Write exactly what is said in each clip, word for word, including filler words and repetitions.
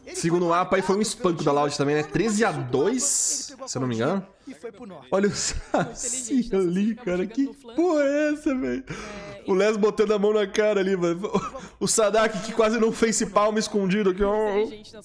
Segundo mapa aí foi um espanco da Loud também, né? treze a dois, se eu não me engano. Olha o Saci ali, cara. Que porra é essa, velho? O Les botando a mão na cara ali, mano. O Sadak que quase não fez palma escondido aqui, ó.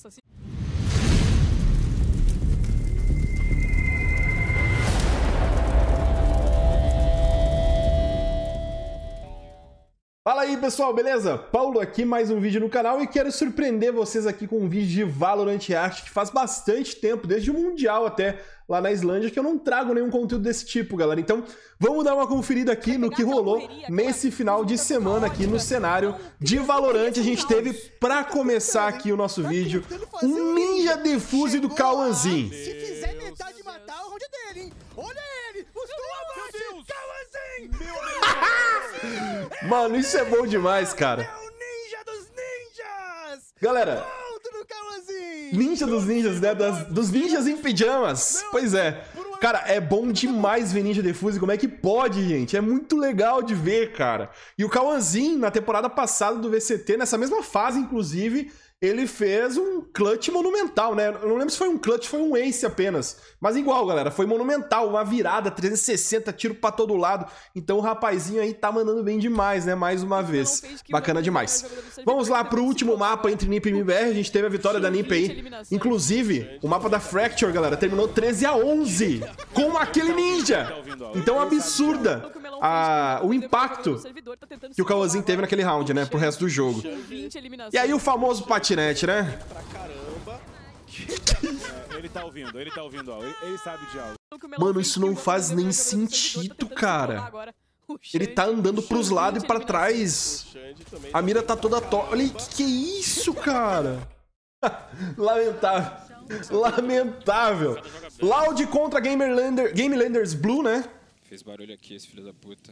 Fala aí, pessoal, beleza? Paulo aqui, mais um vídeo no canal e quero surpreender vocês aqui com um vídeo de Valorant React que faz bastante tempo, desde o Mundial até lá na Islândia, que eu não trago nenhum conteúdo desse tipo, galera. Então, vamos dar uma conferida aqui no que rolou nesse final de semana aqui no cenário de Valorant. A gente teve, pra começar aqui o nosso vídeo, um Ninja Defuse do Cauãzinho. Se fizer metade matar, o round é dele, hein? Olha ele! Os Cauãzinho! Mano, isso é bom demais, cara. É o ninja dos ninjas! Galera, Cauãzinho! ninja dos ninjas, né? Das, dos ninjas em pijamas. Pois é. Cara, é bom demais ver Ninja Defuse. Como é que pode, gente? É muito legal de ver, cara. E o Cauãzinho, na temporada passada do V C T, nessa mesma fase, inclusive, ele fez um clutch monumental, né? Eu não lembro se foi um clutch, foi um ace apenas. Mas igual, galera, foi monumental, uma virada, trezentos e sessenta, tiro pra todo lado. Então o rapazinho aí tá mandando bem demais, né? Mais uma vez. Bacana demais. Vamos lá pro último mapa entre N I P e M B R. A gente teve a vitória da N I P aí. Inclusive, o mapa da Fracture, galera, terminou treze a onze com aquele ninja. Então absurda a, o impacto que o Cauãzinho teve naquele round, né? Pro resto do jogo. E aí o famoso patinete, né? Pra caramba. É, ele tá ouvindo, ele tá ouvindo, ó. Ele, ele sabe de algo. Mano, isso não faz nem sentido, cara. Ele tá andando pros lados e pra trás. A mira tá toda torta. Olha aí, que que é isso, cara? Lamentável. Lamentável. Loud contra Gamerlander, Gamelanders Blue, né? Fez barulho aqui, esse filho da puta.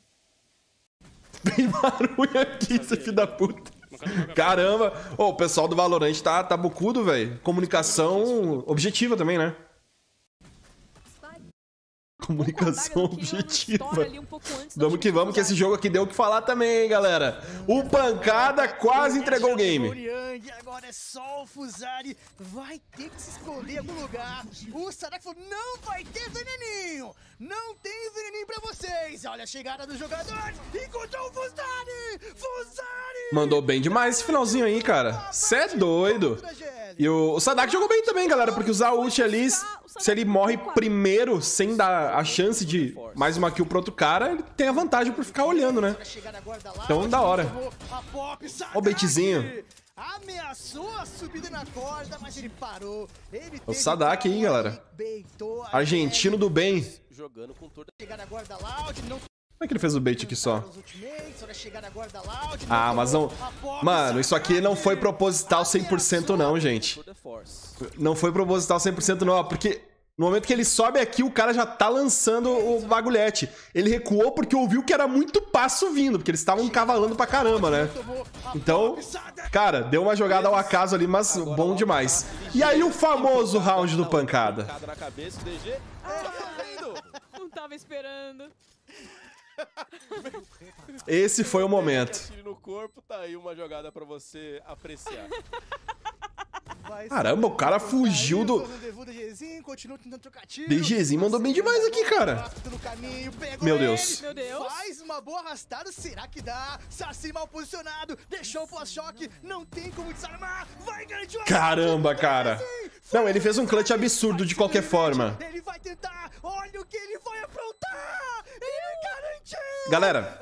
Tem barulho aqui, esse filho da puta. Caramba. Oh, o pessoal do Valorant tá, tá bocudo, velho. Comunicação objetiva também, né? Comunicação objetiva. Vamos que vamos, que esse jogo aqui deu o que falar também, hein, galera. O Pancada quase entregou o game. Agora é só o Fusari. Vai ter que se esconder em algum lugar. O Sadak falou, não vai ter veneninho. Não tem veneninho pra vocês. Olha a chegada dos jogadores. Encontrou o Fusari. Fusari. Mandou bem demais esse finalzinho aí, cara. Cê é doido. E o, o Sadak jogou bem também, galera, porque usar o ult ali, se ele morre primeiro, sem dar a chance de mais uma kill pro outro cara, ele tem a vantagem por ficar olhando, né? Então, da hora. Ó o baitzinho. Ameaçou a subida na corda, mas ele parou. Ele o Sadak aí, galera. Argentino do bem. Jogando com toda a chegada guarda Loud, não. Como é que ele fez o bait aqui só? Ah, mas não... Mano, isso aqui não foi proposital cem por cento não, gente. Não foi proposital cem por cento não, porque no momento que ele sobe aqui, o cara já tá lançando o bagulhete. Ele recuou porque ouviu que era muito passo vindo, porque eles estavam encavalando pra caramba, né? Então, cara, deu uma jogada ao acaso ali, mas bom demais. E aí o famoso round do Pancada. Não tava esperando. Esse foi o momento. No corpo, tá aí uma jogada pra você apreciar. Caramba, o cara fugiu do... DGzinho mandou bem demais aqui, cara. Meu Deus. Faz uma boa arrastada, será que dá? Saci mal posicionado, deixou o pós-choque, não tem como desarmar, vai garantir o... Caramba, cara. Não, ele fez um clutch absurdo de qualquer forma. Ele vai tentar, olha o que ele vai aprontar, ele garantiu. Galera,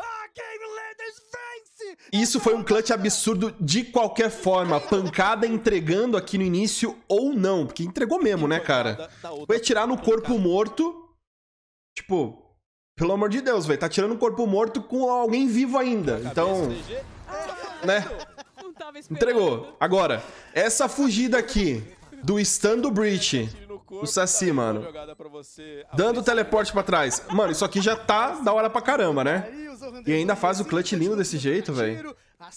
isso foi um clutch absurdo de qualquer forma. Pancada entregando aqui no início ou não. Porque entregou mesmo, né, cara? Foi atirar no corpo morto. Tipo, pelo amor de Deus, velho. Tá atirando no corpo morto com alguém vivo ainda. Então, né? Entregou. Agora, essa fugida aqui do stun do Breach, o Saci, mano, dando o teleporte pra trás. Mano, isso aqui já tá da hora pra caramba, né? E ainda faz o clutch lindo desse jeito, velho.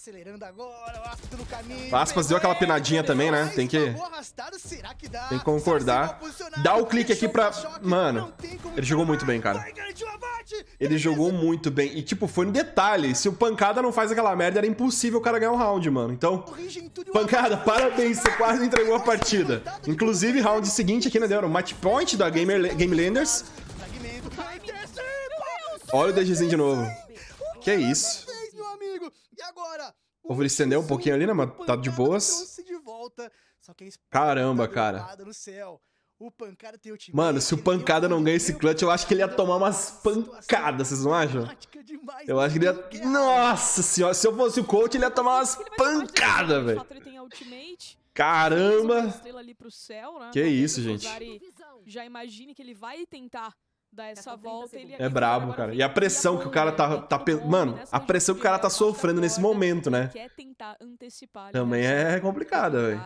O Aspas deu aquela penadinha também, né? Tem que... Tem que concordar. Dá o clique aqui pra... Mano, ele jogou muito bem, cara. Ele jogou muito bem. E, tipo, foi no detalhe. Se o Pancada não faz aquela merda, era impossível o cara ganhar um round, mano. Então, Pancada, parabéns. Você quase entregou a partida. Inclusive, round seguinte aqui, né? Deu um match point da Gamer, Game Landers. Olha o DGzinho de novo. Que isso. O Wolverine estendeu um pouquinho ali, né? Mas tá de boas. Caramba, cara. Mano, se o Pancada não ganha esse clutch, eu acho que ele ia tomar umas pancadas, vocês não acham? Eu acho que ele ia... Nossa senhora, se eu fosse o coach, ele ia tomar umas pancadas, velho. Caramba. Que isso, gente. Já imagine que ele vai tentar dar essa volta. Ele é brabo, cara. E a pressão que o cara tá... tá Mano, a pressão que o cara tá sofrendo nesse momento, né? Também é complicada, velho.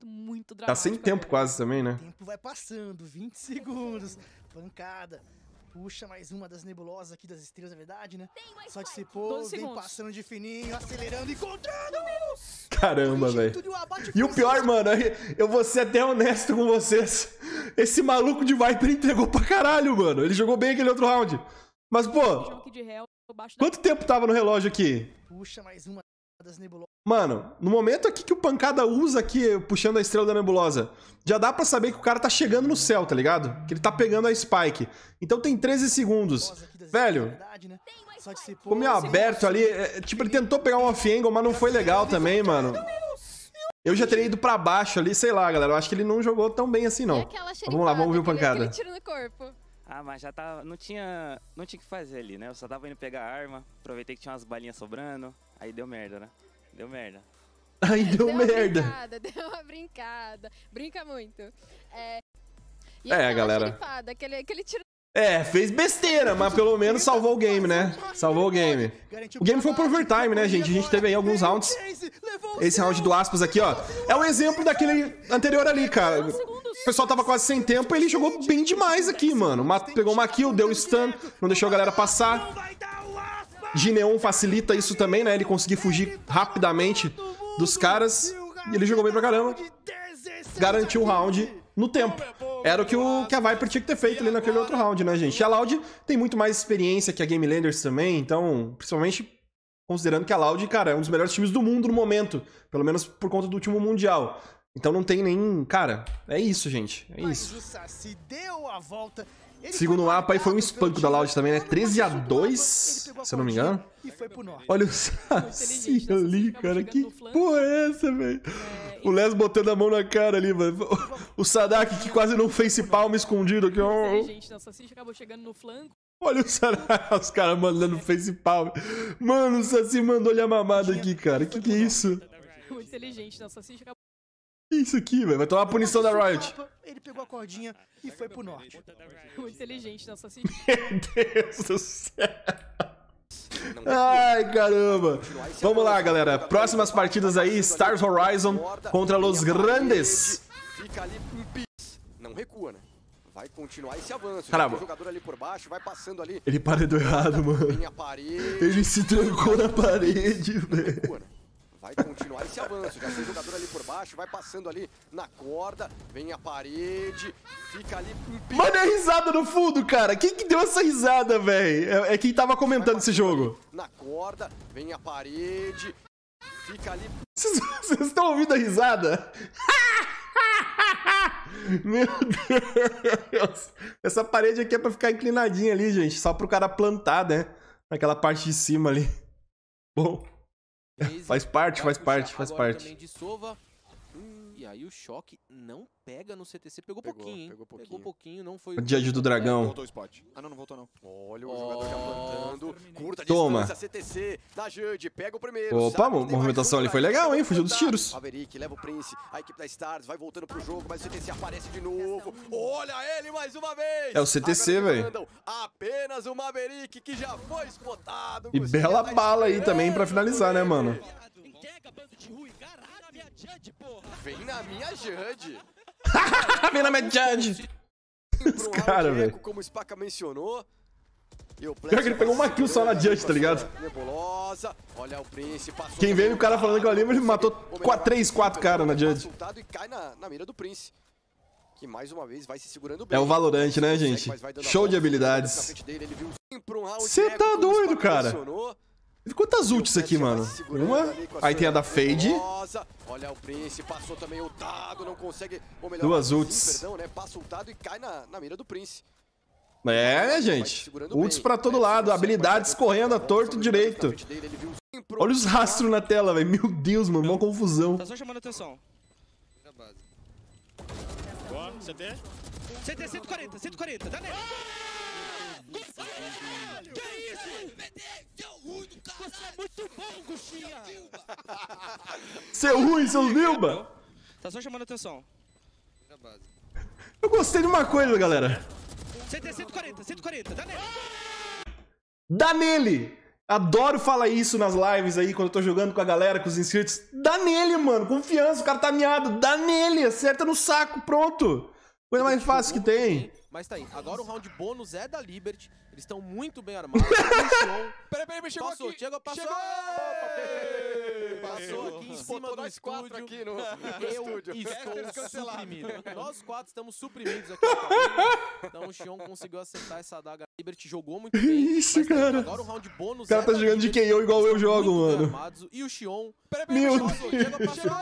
Tá sem tempo quase também, né? O tempo vai passando, vinte segundos. Pancada. Puxa mais uma das nebulosas aqui das estrelas, na verdade, né? Só dissipou, vem passando de fininho, acelerando, encontrando! Caramba, velho. E o pior, mano, eu vou ser até honesto com vocês. Esse maluco de Viper entregou pra caralho, mano. Ele jogou bem aquele outro round. Mas, pô, quanto tempo tava no relógio aqui? Puxa mais uma das nebulosas. Mano, no momento aqui que o Pancada usa aqui, puxando a estrela da nebulosa, já dá pra saber que o cara tá chegando no céu, tá ligado? Que ele tá pegando a Spike. Então tem treze segundos. Velho, ficou meio aberto ali. É, tipo, ele tentou pegar um off-angle, mas não foi legal também, mano. Eu já teria ido pra baixo ali, sei lá, galera. Eu acho que ele não jogou tão bem assim, não. Mas vamos lá, vamos ver o Pancada. Ah, mas já tava... Não tinha... Não tinha o que fazer ali, né? Eu só tava indo pegar a arma, aproveitei que tinha umas balinhas sobrando, aí deu merda, né? Deu merda. Aí deu, deu merda. Uma brincada, deu uma brincada. Brinca muito. É, e é galera. Aquele, aquele tiro... É, fez besteira, mas pelo menos salvou o game, né? Salvou o game. O game foi pro overtime, né, gente? A gente teve aí alguns rounds. Esse round do Aspas aqui, ó. É um exemplo daquele anterior ali, cara. O pessoal tava quase sem tempo e ele jogou bem demais aqui, mano. Pegou uma kill, deu stun, não deixou a galera passar. Gineon facilita isso também, né? Ele conseguir fugir rapidamente dos caras. E ele jogou bem pra caramba. Garantiu o round no tempo. Era o que, o que a Viper tinha que ter feito ali naquele outro round, né, gente? E a Loud tem muito mais experiência que a Game Landers também, então, principalmente considerando que a Loud, cara, é um dos melhores times do mundo no momento. Pelo menos por conta do último Mundial. Então não tem nem... Cara, é isso, gente. É isso. Segundo mapa aí foi um espanco da Loud também, né? treze a dois, se eu não me engano. Olha o Saci ali, cara. Que porra é essa, velho? O Les botando a mão na cara ali, mano. O Sadak que quase não fez palma escondido aqui, ó. Olha o Sadak, os caras mandando face palm. Mano, o Saci mandou-lhe a mamada aqui, cara. Que que é isso? Muito inteligente, né? O Saci acabou... Isso aqui, velho. Vai tomar a punição da Riot. Ele pegou a cordinha e foi pro norte. Muito inteligente, né? Saci. Meu Deus do céu. Ai, caramba. Vamos lá, galera. Próximas partidas aí. Stars Horizon contra Los Grandes. Não recua, né? Vai continuar esse avanço. Caramba. O jogador ali por baixo vai passando ali. Ele paredou errado, mano. Ele se trancou na parede, velho. Vai continuar esse avanço, já tem jogador ali por baixo, vai passando ali na corda, vem a parede, fica ali... Mano, é a risada no fundo, cara. Quem que deu essa risada, velho? É, é quem tava comentando esse jogo. Na corda, vem a parede, fica ali... Vocês estão ouvindo a risada? Meu Deus. Essa parede aqui é pra ficar inclinadinha ali, gente. Só pro cara plantar, né? Naquela parte de cima ali. Bom... Faz parte, faz parte, faz parte. Hum, e aí o choque não pega no C T C. Pegou, pegou pouquinho, hein? Pegou pouquinho. Pegou pouquinho, não foi... O Judge do Dragão. Voltou o spot. Ah, não, não voltou não. Olha o jogador já plantando. Curta Toma. distância, C T C. Da Judge, pega o primeiro. Opa, a movimentação ali foi legal, hein? Fugiu dos tiros. Maverick leva o Prince. A equipe da Stars vai voltando pro jogo, mas o C T C aparece de novo. Olha ele mais uma vez. É o C T C, velho. Apenas o Maverick que já foi spotado. E bela bala aí também pra finalizar, né, mano? Vem na minha Judge. Vem na minha Judge. Os caras, velho. Como o Spaca mencionou. Pior que ele pegou uma kill só na Judge, tá ligado? Nebulosa. Olha o Prince. Quem vê o cara falando que eu ali, ele matou três, quatro caras na Judge. E cai na, na mira do Prince. que mais uma vez vai se segurando bem. É o Valorant, né, gente? Show de habilidades. Você tá doido, cara. Quantas ults aqui, mano? Uma, aí tem a da Fade. Olha o Prince, passou também o dado, não consegue... Duas ults. Perdão, né? Passa o dado e cai na, na mira do Prince. É, né, gente? Ults pra todo lado, habilidades correndo a torto e direito. Olha os rastros na tela, velho. Meu Deus, mano, uma confusão. Tá só chamando atenção. Boa, C T. C T cento e quarenta, cento e quarenta, dá nele. Que isso? Você é muito bom, Guxinha. Seu ruim, seus Nilba. Tá só chamando atenção. Eu gostei de uma coisa, galera. C T cento e quarenta, cento e quarenta, dá nele. Dá nele. Adoro falar isso nas lives aí, quando eu tô jogando com a galera, com os inscritos. Dá nele, mano. Confiança, o cara tá miado. Dá nele, acerta no saco, pronto. Coisa mais fácil que tem. Mas tá aí, agora o round bônus é da Liberty. Eles estão muito bem armados. Peraí, peraí, peraí, chegou passou, aqui. Chegou, passou. Chegou. Passou aqui em cima do estúdio. Aqui no, eu estou suprimido. Nós quatro estamos suprimidos aqui. Então o Xion conseguiu acertar essa adaga. A Liberty jogou muito bem. Isso, cara. Agora o round bônus o cara é tá jogando de K O igual eu jogo, mano. Armados. E o Xion... Peraí, peraí, Meu passou. Deus. Chegou, passou.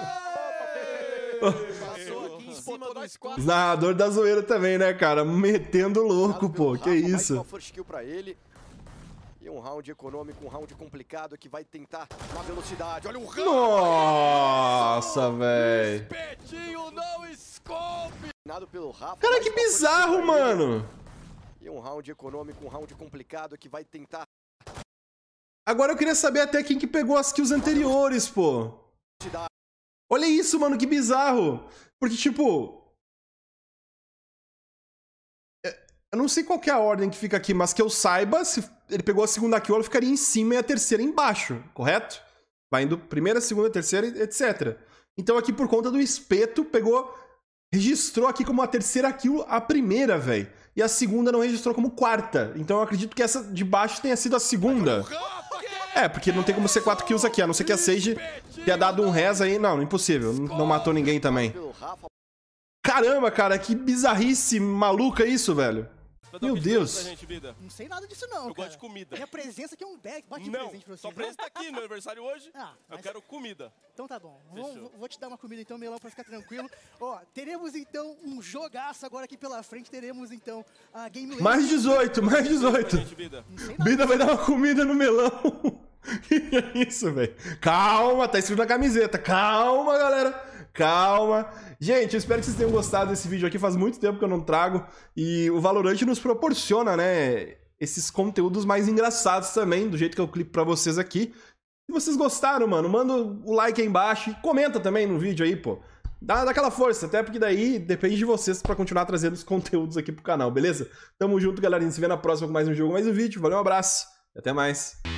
Passou aqui em cima do estúdio. Os narrador da zoeira também, né, cara? Metendo louco, pô. Que isso? Mais uma first kill pra ele. E um round econômico, um round complicado que vai tentar na velocidade. Olha o round! Nossa, velho. Espetinho não scope! Pelo Rafa, cara, que bizarro, mano. E um round econômico, um round complicado que vai tentar... Agora eu queria saber até quem que pegou as kills anteriores, pô. Olha isso, mano, que bizarro. Porque, tipo... Eu não sei qual que é a ordem que fica aqui, mas que eu saiba, se ele pegou a segunda kill, ela ficaria em cima e a terceira embaixo, correto? Vai indo primeira, segunda, terceira, etcétera. Então aqui, por conta do espeto, pegou... Registrou aqui como a terceira kill a primeira, velho. E a segunda não registrou como quarta. Então eu acredito que essa de baixo tenha sido a segunda. É, porque não tem como ser quatro kills aqui, a não ser que a Sage tenha dado um res aí. Não, impossível. Não matou ninguém também. Caramba, cara, que bizarrice maluca isso, velho. Meu Deus. Não sei nada disso não, Eu cara. gosto de comida. Minha presença aqui é um bag, bate Não, presente pra você. só presente tá aqui no aniversário hoje. Ah, eu quero comida. Então tá bom. Vou, vou te dar uma comida então, Melão, pra ficar tranquilo. Ó, teremos então um jogaço agora aqui pela frente. Teremos então a Game Mais dezoito, mais dezoito. Bida vai dar uma comida no Melão. Que é isso, velho? Calma, tá escrito na camiseta. Calma, galera. Calma. Gente, eu espero que vocês tenham gostado desse vídeo aqui. Faz muito tempo que eu não trago. E o Valorant nos proporciona, né, esses conteúdos mais engraçados também, do jeito que eu clipo pra vocês aqui. Se vocês gostaram, mano, manda o like aí embaixo e comenta também no vídeo aí, pô. Dá, dá aquela força, até porque daí depende de vocês pra continuar trazendo os conteúdos aqui pro canal, beleza? Tamo junto, galerinha. Se vê na próxima com mais um jogo, mais um vídeo. Valeu, um abraço e até mais.